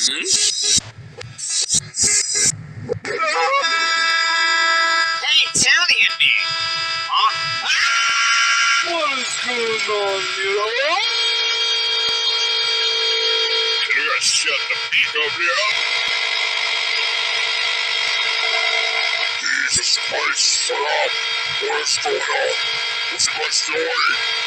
Hey, Tony and me. Huh? What is going on, you know? You guys shut the fuck up here. Jesus Christ, shut up. What is going on? What's my story?